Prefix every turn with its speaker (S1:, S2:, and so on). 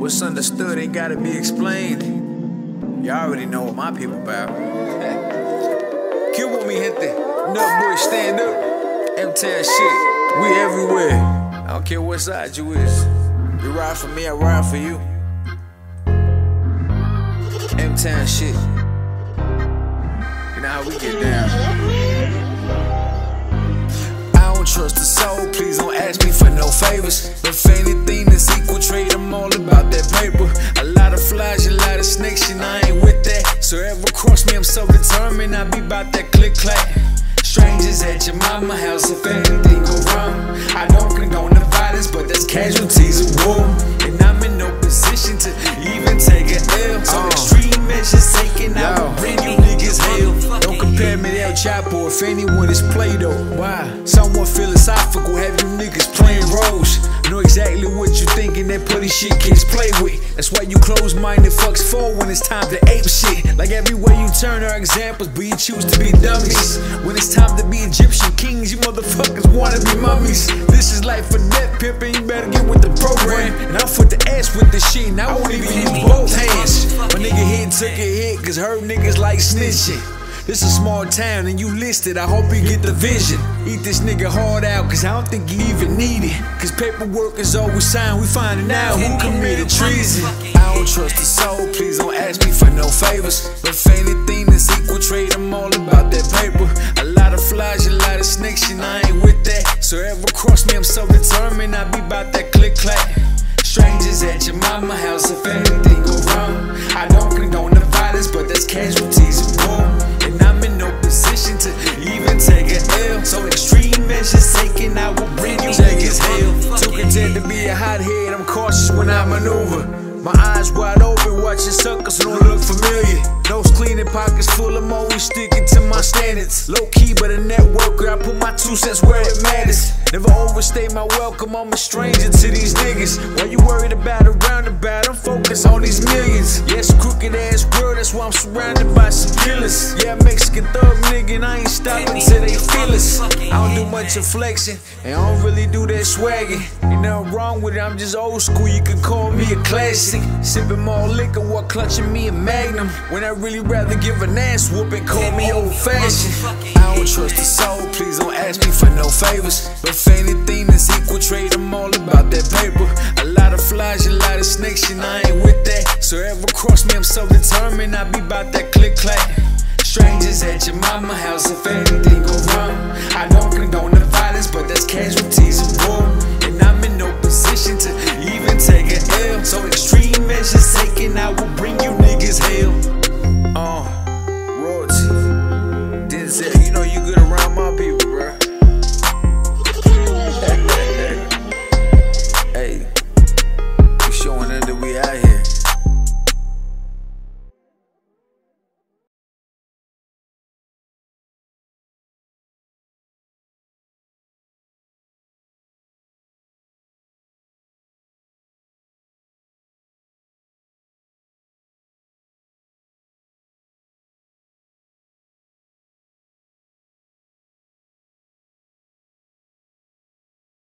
S1: What's understood ain't gotta be explained. Y'all already know what my people about. Cuba mi gente, Nutbush, stand up. M-Town shit, we everywhere. I don't care what side you is. You ride for me, I ride for you. M-Town shit. You know how we get down. I don't trust a soul, please don't ask me for no favors. If anything that's equal trade, I'm all about that paper. A lot of flies, a lot of snakes, and I ain't with that. So ever cross me, I'm so determined, I be about that click-clack. Strangers at your mama house, if anything go wrong. I don't condone the violence, but that's casualties of war. And I'm in no position to even take an L. So extreme measures taken, I will bring you niggas hell. Don't compare me to El Chapo, if anyone is Play-Doh. Why? Somewhat philosophical, have you niggas playing roles. Know exactly what you thinking, that putty shit kids play with. That's why you close-minded fucks fall when it's time to ape shit. Like everywhere you turn are examples, but you choose to be dummies. When it's time to be Egyptian kings, you motherfuckers wanna be mummies. This is life or death, pimpin', you better get with the program. And I'm foot the ass with the shit, and I won't even use both hands. My nigga hit took a hit, cause her niggas like snitching. This a small town and you listed, I hope you get the vision. Eat this nigga hard out, cause I don't think you even need it. Cause paperwork is always signed, we finding out who committed treason. I don't trust a soul, please don't ask me for no favors. If anything that's equal trade, I'm all about that paper. A lot of flies, a lot of snakes, and I ain't with that. So ever cross me, I'm so determined, I be about that click-clack. Strangers at your mama house, if anything go wrong. I don't condone the violence, but that's casualties of war. And I'm in no position to even take an L. So extreme measures taken, I will bring you niggas hell. Too content to be a hothead, I'm cautious when I maneuver. My eyes wide open, watching suckers don't look familiar. Nose clean and pockets full, I'm always sticking to my standards. Low key, but a networker, I put my 2 cents where it matters. Never overstay my welcome, I'm a stranger to these niggas. Why you worried about a roundabout? I'm focused on these millions. Yes, crooked ass world, that's why I'm surrounded by some killers. Yeah, Mexican thug nigga, and I ain't stopping till they feel us. I don't do much of flexing, and I don't really do that swagging. Ain't nothing wrong with it, I'm just old school, you can call me a classic. Sipping more liquor while clutching me a Magnum. When I really rather give an ass whooping, call me old fashioned. I don't trust a soul, please don't ask me for no favors. If anything that's equal trade, I'm all about that paper. A lot of flies, a lot of snakes, and I ain't with that. So ever cross me, I'm so determined, I be about that click-clack. Strangers at your mama house, if anything go wrong. I don't condone the violence, but that's casualties of war.